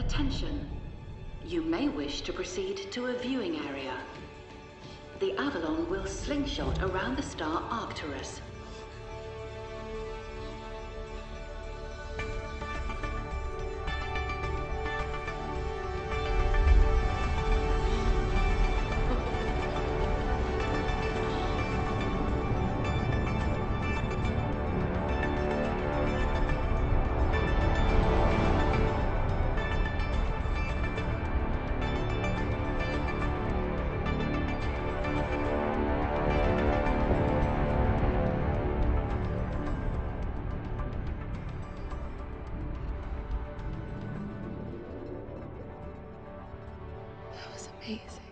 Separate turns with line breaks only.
Attention. You may wish to proceed to a viewing area. The Avalon will slingshot around the star Arcturus.
That was amazing.